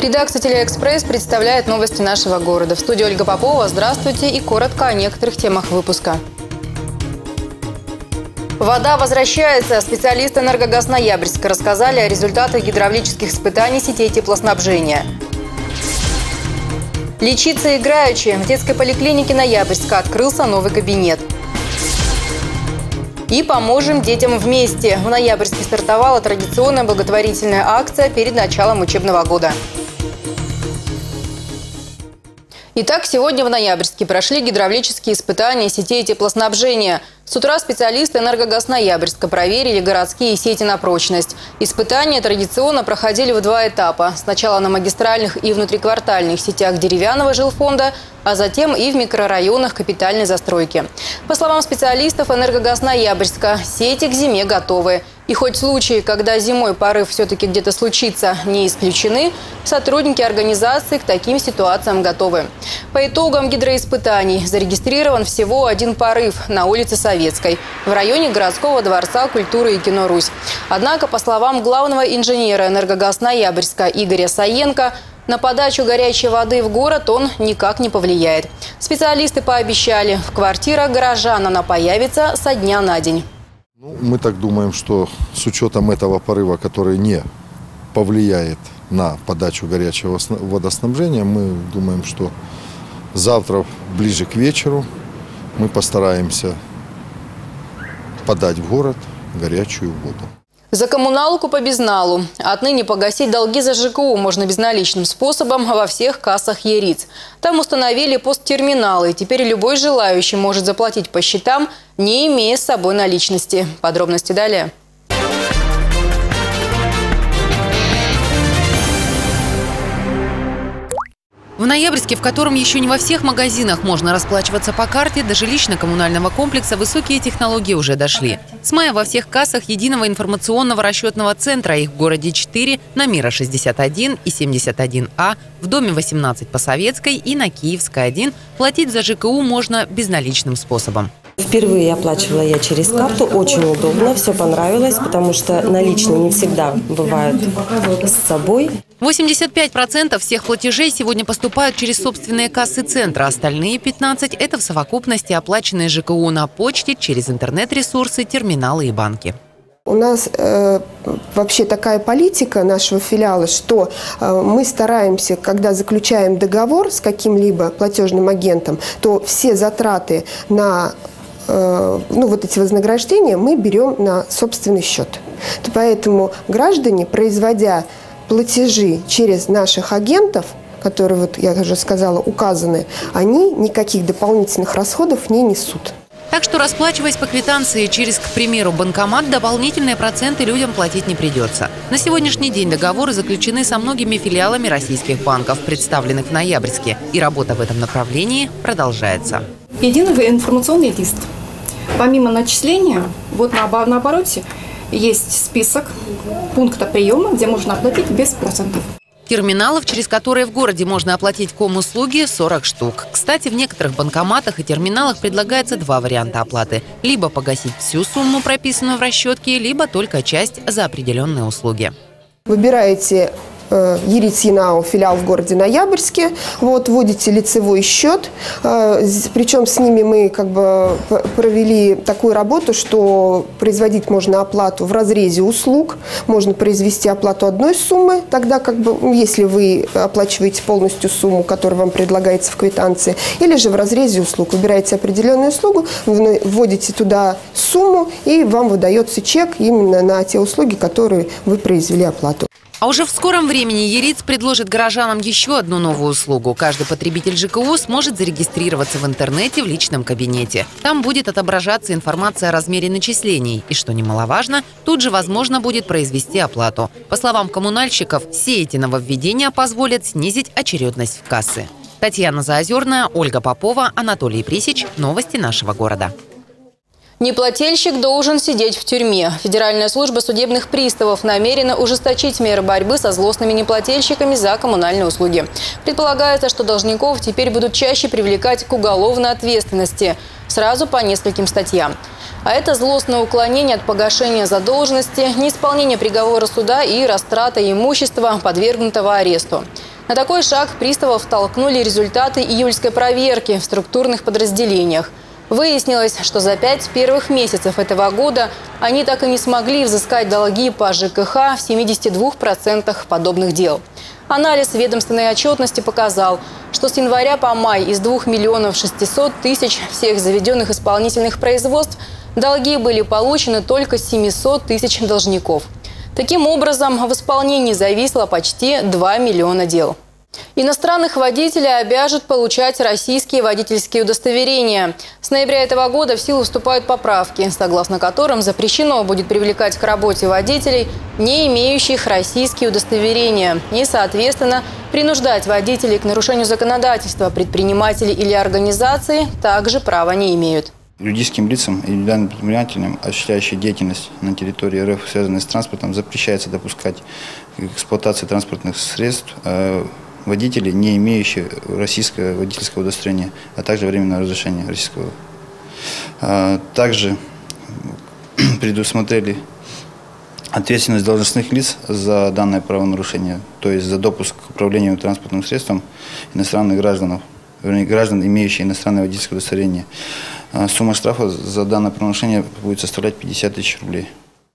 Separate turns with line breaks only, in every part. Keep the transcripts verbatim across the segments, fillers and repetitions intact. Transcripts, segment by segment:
Редакция «Телеэкспресс» представляет новости нашего города. В студии Ольга Попова. Здравствуйте и коротко о некоторых темах выпуска. Вода возвращается. Специалисты «Энергогаз Ноябрьска» рассказали о результатах гидравлических испытаний сетей теплоснабжения. Лечиться играючи. В детской поликлинике Ноябрьска открылся новый кабинет. И поможем детям вместе. В Ноябрьске стартовала традиционная благотворительная акция перед началом учебного года. Итак, сегодня в Ноябрьске прошли гидравлические испытания сетей теплоснабжения. С утра специалисты «Энергогаз Ноябрьска» проверили городские сети на прочность. Испытания традиционно проходили в два этапа. Сначала на магистральных и внутриквартальных сетях деревянного жилфонда, а затем и в микрорайонах капитальной застройки. По словам специалистов «Энергогаз Ноябрьска», сети к зиме готовы. И хоть случаи, когда зимой порыв все-таки где-то случится, не исключены, сотрудники организации к таким ситуациям готовы. По итогам гидроиспытаний зарегистрирован всего один порыв на улице Советской, в районе городского дворца культуры и кино «Русь». Однако, по словам главного инженера «Энергогаз Ноябрьска» Игоря Саенко, на подачу горячей воды в город он никак не повлияет. Специалисты пообещали, в квартирах горожан она появится со дня на день.
Ну, мы так думаем, что с учетом этого порыва, который не повлияет на подачу горячего водоснабжения, мы думаем, что завтра ближе к вечеру мы постараемся подать в город горячую воду.
За коммуналку по безналу. Отныне погасить долги за ЖКУ можно безналичным способом во всех кассах ЕРИЦ. Там установили посттерминалы, и теперь любой желающий может заплатить по счетам, не имея с собой наличности. Подробности далее.
В Ноябрьске, в котором еще не во всех магазинах можно расплачиваться по карте, до жилищно-коммунального комплекса высокие технологии уже дошли. С мая во всех кассах единого информационного расчетного центра, их в городе четыре, на Мира шестьдесят один и семьдесят один А, в доме восемнадцать по Советской и на Киевской один, платить за ЖКУ можно безналичным способом.
Впервые оплачивала я через карту, очень удобно, все понравилось, потому что наличные не всегда бывают с собой.
восемьдесят пять процентов всех платежей сегодня поступают через собственные кассы центра, остальные пятнадцать процентов – это в совокупности оплаченные ЖКУ на почте, через интернет-ресурсы, терминалы и банки.
У нас э, вообще такая политика нашего филиала, что э, мы стараемся, когда заключаем договор с каким-либо платежным агентом, то все затраты на э, ну, вот эти вознаграждения мы берем на собственный счет. Поэтому граждане, производя платежи через наших агентов, которые, вот я уже сказала, указаны, они никаких дополнительных расходов не несут.
Так что, расплачиваясь по квитанции через, к примеру, банкомат, дополнительные проценты людям платить не придется. На сегодняшний день договоры заключены со многими филиалами российских банков, представленных в Ноябрьске. И работа в этом направлении продолжается.
Единый информационный лист. Помимо начисления, вот на, на обороте есть список пункта приема, где можно оплатить без процентов.
Терминалов, через которые в городе можно оплатить комуслуги, сорок штук. Кстати, в некоторых банкоматах и терминалах предлагается два варианта оплаты. Либо погасить всю сумму, прописанную в расчетке, либо только часть за определенные услуги.
Выбираете ЕРИЦ ЕНАО, филиал в городе Ноябрьске, вот, вводите лицевой счет, причем с ними мы как бы провели такую работу, что производить можно оплату в разрезе услуг, можно произвести оплату одной суммы, тогда как бы, если вы оплачиваете полностью сумму, которая вам предлагается в квитанции, или же в разрезе услуг, выбираете определенную услугу, вводите туда сумму, и вам выдается чек именно на те услуги, которые вы произвели оплату.
А уже в скором времени ЕРИЦ предложит горожанам еще одну новую услугу. Каждый потребитель ЖКУ сможет зарегистрироваться в интернете в личном кабинете. Там будет отображаться информация о размере начислений. И, что немаловажно, тут же возможно будет произвести оплату. По словам коммунальщиков, все эти нововведения позволят снизить очередность в кассы. Татьяна Заозерная, Ольга Попова, Анатолий Присич. Новости нашего города.
Неплательщик должен сидеть в тюрьме. Федеральная служба судебных приставов намерена ужесточить меры борьбы со злостными неплательщиками за коммунальные услуги. Предполагается, что должников теперь будут чаще привлекать к уголовной ответственности. Сразу по нескольким статьям. А это злостное уклонение от погашения задолженности, неисполнение приговора суда и растрата имущества, подвергнутого аресту. На такой шаг приставов толкнули результаты июльской проверки в структурных подразделениях. Выяснилось, что за пять первых месяцев этого года они так и не смогли взыскать долги по ЖКХ в семидесяти двух процентах подобных дел. Анализ ведомственной отчетности показал, что с января по май из двух миллионов шестисот тысяч всех заведенных исполнительных производств долги были получены только с семисот тысяч должников. Таким образом, в исполнении зависло почти два миллиона дел. Иностранных водителей обяжут получать российские водительские удостоверения. С ноября этого года в силу вступают поправки, согласно которым запрещено будет привлекать к работе водителей, не имеющих российские удостоверения, и, соответственно, принуждать водителей к нарушению законодательства предприниматели или организации также права не имеют.
Юридическим лицам и индивидуальным предпринимателям, осуществляющим деятельность на территории эр эф, связанной с транспортом, запрещается допускать к эксплуатации транспортных средств водителей, не имеющие российского водительского удостоверения, а также временного разрешения российского. Также предусмотрели ответственность должностных лиц за данное правонарушение, то есть за допуск к управлению транспортным средством иностранных граждан, вернее, граждан, имеющих иностранное водительское удостоверение. Сумма штрафа за данное правонарушение будет составлять пятьдесят тысяч рублей.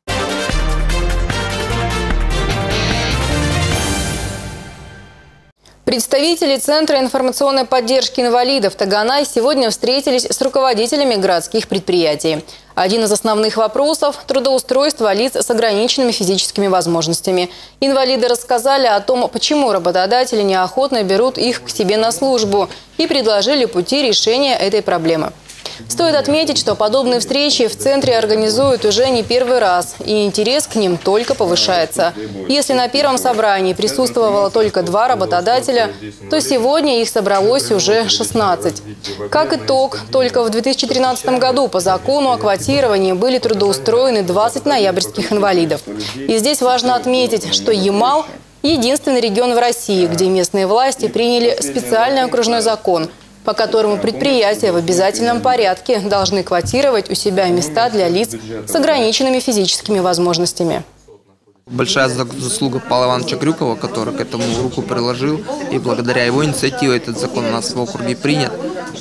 Представители Центра информационной поддержки инвалидов Таганай сегодня встретились с руководителями городских предприятий. Один из основных вопросов – трудоустройство лиц с ограниченными физическими возможностями. Инвалиды рассказали о том, почему работодатели неохотно берут их к себе на службу, и предложили пути решения этой проблемы. Стоит отметить, что подобные встречи в центре организуют уже не первый раз, и интерес к ним только повышается. Если на первом собрании присутствовало только два работодателя, то сегодня их собралось уже шестнадцать. Как итог, только в две тысячи тринадцатом году по закону о квотировании были трудоустроены двадцать ноябрьских инвалидов. И здесь важно отметить, что Ямал – единственный регион в России, где местные власти приняли специальный окружной закон, по которому предприятия в обязательном порядке должны квотировать у себя места для лиц с ограниченными физическими возможностями.
Большая заслуга Павла Ивановича Крюкова, который к этому руку приложил, и благодаря его инициативе этот закон у нас в округе принят.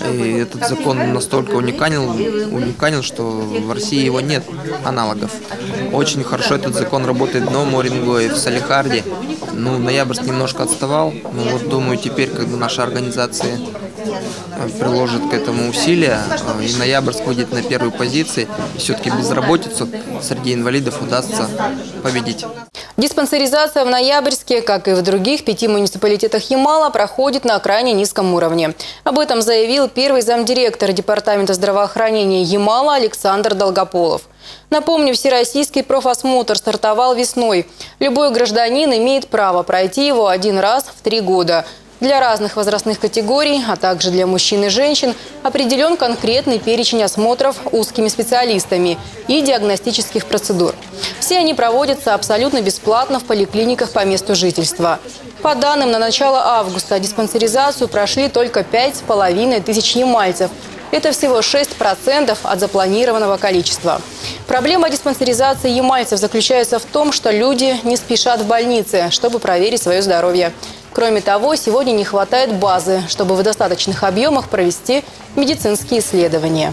И этот закон настолько уникален, уникален, что в России его нет аналогов. Очень хорошо этот закон работает в Новом Уренгое, в Салехарде. Ну, Ноябрьск немножко отставал, но вот думаю, теперь, когда наша организация приложит к этому усилия, и Ноябрьск выйдет на первой позиции, и все-таки безработицу среди инвалидов удастся победить.
Диспансеризация в Ноябрьске, как и в других пяти муниципалитетах Ямала, проходит на крайне низком уровне. Об этом заявил первый замдиректора Департамента здравоохранения Ямала Александр Долгополов. Напомню, всероссийский профосмотр стартовал весной. Любой гражданин имеет право пройти его один раз в три года. Для разных возрастных категорий, а также для мужчин и женщин, определен конкретный перечень осмотров узкими специалистами и диагностических процедур. Все они проводятся абсолютно бесплатно в поликлиниках по месту жительства. По данным на начало августа, диспансеризацию прошли только пять с половиной тысяч ямальцев. Это всего шесть процентов от запланированного количества. Проблема диспансеризации ямальцев заключается в том, что люди не спешат в больницы, чтобы проверить свое здоровье. Кроме того, сегодня не хватает базы, чтобы в достаточных объемах провести медицинские исследования.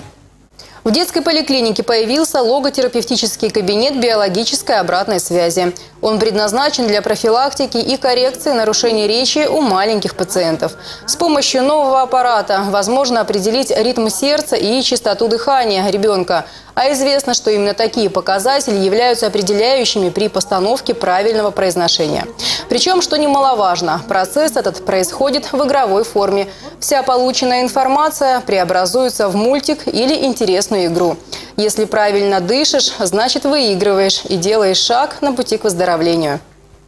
В детской поликлинике появился логотерапевтический кабинет биологической обратной связи. Он предназначен для профилактики и коррекции нарушений речи у маленьких пациентов. С помощью нового аппарата возможно определить ритм сердца и частоту дыхания ребенка. А известно, что именно такие показатели являются определяющими при постановке правильного произношения. Причем, что немаловажно, процесс этот происходит в игровой форме. Вся полученная информация преобразуется в мультик или интересную игру. Если правильно дышишь, значит выигрываешь и делаешь шаг на пути к выздоровлению.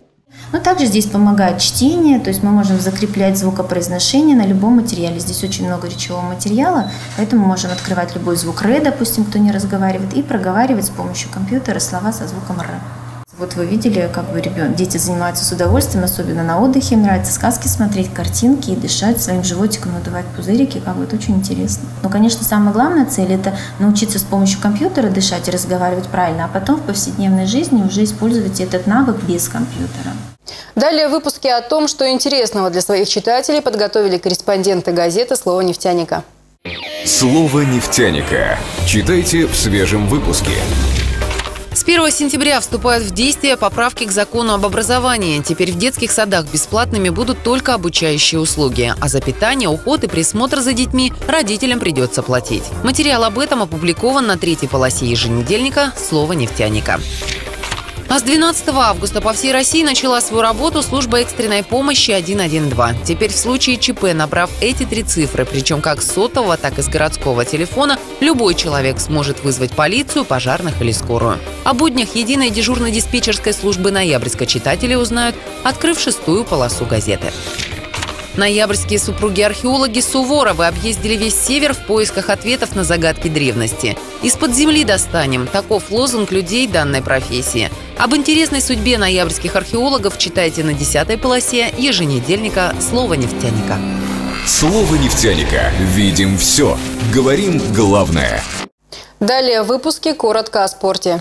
Но также здесь помогает чтение, то есть мы можем закреплять звукопроизношение на любом материале. Здесь очень много речевого материала, поэтому мы можем открывать любой звук «р», допустим, кто не разговаривает, и проговаривать с помощью компьютера слова со звуком «р». Вот вы видели, как бы ребенок, дети занимаются с удовольствием, особенно на отдыхе, им нравится сказки смотреть, картинки и дышать своим животиком, надувать пузырики, как бы это очень интересно. Но, конечно, самая главная цель – это научиться с помощью компьютера дышать и разговаривать правильно, а потом в повседневной жизни уже использовать этот навык без компьютера.
Далее в выпуске о том, что интересного для своих читателей подготовили корреспонденты газеты «Слово нефтяника».
Слово нефтяника. Читайте в свежем выпуске.
С первого сентября вступают в действие поправки к закону об образовании. Теперь в детских садах бесплатными будут только обучающие услуги, а за питание, уход и присмотр за детьми родителям придется платить. Материал об этом опубликован на третьей полосе еженедельника «Слово нефтяника». А с двенадцатого августа по всей России начала свою работу служба экстренной помощи один один два. Теперь в случае ЧП, набрав эти три цифры, причем как с сотового, так и с городского телефона, любой человек сможет вызвать полицию, пожарных или скорую. О буднях единой дежурно-диспетчерской службы «Ноябрьска» читатели узнают, открыв шестую полосу газеты. Ноябрьские супруги-археологи Суворовы объездили весь север в поисках ответов на загадки древности. «Из-под земли достанем» – таков лозунг людей данной профессии. Об интересной судьбе ноябрьских археологов читайте на десятой полосе еженедельника «Слово нефтяника».
Слово нефтяника. Видим все. Говорим главное.
Далее в выпуске коротко о спорте.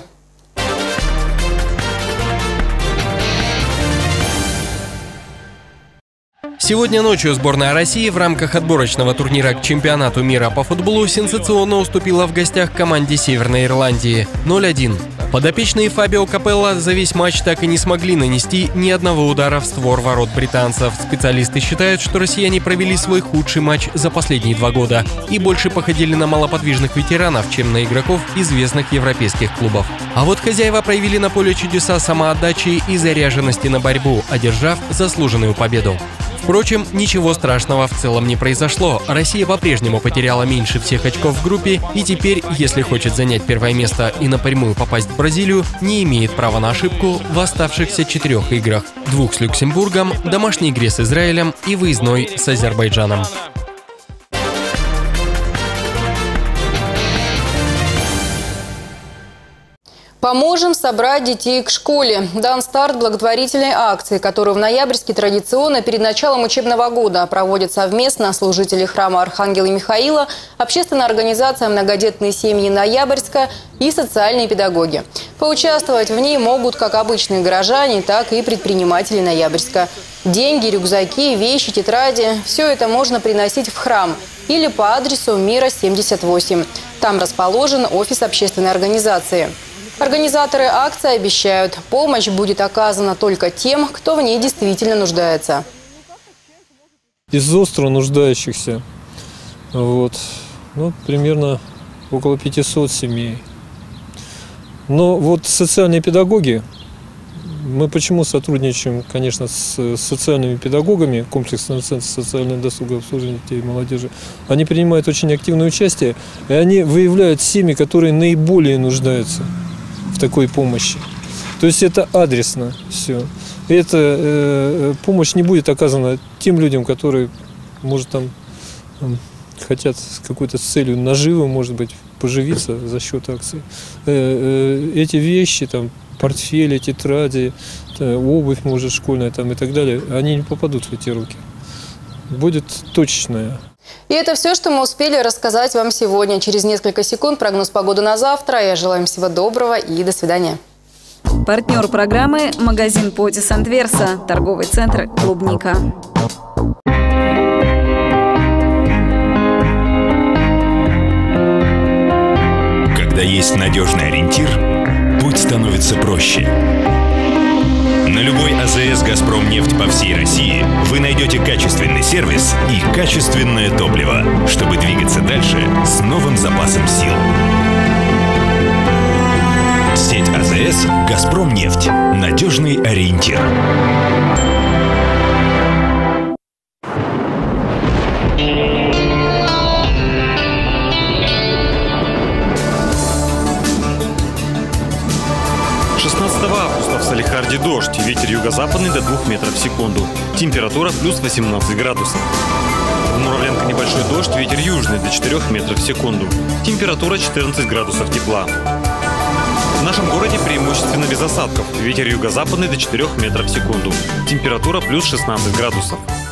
Сегодня ночью сборная России в рамках отборочного турнира к чемпионату мира по футболу сенсационно уступила в гостях команде Северной Ирландии ноль один. Подопечные Фабио Капелло за весь матч так и не смогли нанести ни одного удара в створ ворот британцев. Специалисты считают, что россияне провели свой худший матч за последние два года и больше походили на малоподвижных ветеранов, чем на игроков известных европейских клубов. А вот хозяева проявили на поле чудеса самоотдачи и заряженности на борьбу, одержав заслуженную победу. Впрочем, ничего страшного в целом не произошло. Россия по-прежнему потеряла меньше всех очков в группе и теперь, если хочет занять первое место и напрямую попасть в Бразилию, не имеет права на ошибку в оставшихся четырех играх. Двух с Люксембургом, домашней игре с Израилем и выездной с Азербайджаном.
Поможем собрать детей к школе. Дан старт благотворительной акции, которую в Ноябрьске традиционно перед началом учебного года проводят совместно служители храма Архангела Михаила, общественная организация «Многодетные семьи Ноябрьска» и социальные педагоги. Поучаствовать в ней могут как обычные горожане, так и предприниматели Ноябрьска. Деньги, рюкзаки, вещи, тетради – все это можно приносить в храм или по адресу Мира, семьдесят восемь. Там расположен офис общественной организации. Организаторы акции обещают, помощь будет оказана только тем, кто в ней действительно нуждается.
Из остро нуждающихся, вот, ну, примерно около пятисот семей. Но вот социальные педагоги, мы почему сотрудничаем, конечно, с социальными педагогами, комплексного центра социального досуга обслуживания детей и молодежи, они принимают очень активное участие, и они выявляют семьи, которые наиболее нуждаются в такой помощи. То есть это адресно все. И эта э, помощь не будет оказана тем людям, которые, может, там э, хотят с какой-то целью наживы, может быть, поживиться за счет акции. Э, э, эти вещи, там, портфели, тетради, э, обувь, может, школьная там, и так далее, они не попадут в эти руки. Будет точечная.
И это все, что мы успели рассказать вам сегодня. Через несколько секунд прогноз погоды на завтра. Я желаю вам всего доброго и до свидания.
Партнер программы – магазин Потис Антверса, торговый центр «Клубника».
Когда есть надежный ориентир, путь становится проще. На любой АЗС «Газпромнефть» по всей России вы найдете качественный сервис и качественное топливо, чтобы двигаться дальше с новым запасом сил. Сеть АЗС «Газпромнефть». Надежный ориентир.
шестнадцатого августа в Салехарде дождь, ветер юго-западный до двух метров в секунду. Температура плюс восемнадцать градусов. В Муравленко небольшой дождь, ветер южный до четырёх метров в секунду. Температура четырнадцать градусов тепла. В нашем городе преимущественно без осадков, ветер юго-западный до четырёх метров в секунду. Температура плюс шестнадцать градусов.